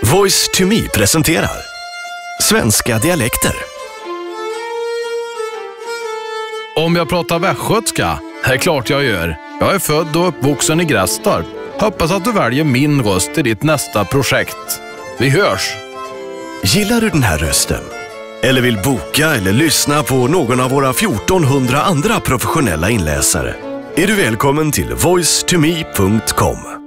Voice to Me presenterar Svenska dialekter. Om jag pratar västgötska, det är klart jag gör. Jag är född och uppvuxen i Grästorp. Hoppas att du väljer min röst i ditt nästa projekt. Vi hörs! Gillar du den här rösten? Eller vill boka eller lyssna på någon av våra 1400 andra professionella inläsare? Är du välkommen till voicetome.com.